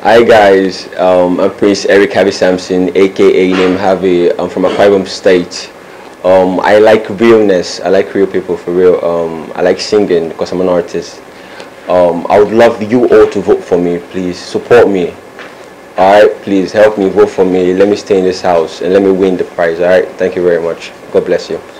Hi guys, I'm Prince Eric Harvey Sampson, aka Name Harvey. I'm from Akwa Ibom State. I like realness. I like real people for real. I like singing because I'm an artist. I would love you all to vote for me. Please support me. Alright, please help me, vote for me. Let me stay in this house and let me win the prize. Alright, thank you very much. God bless you.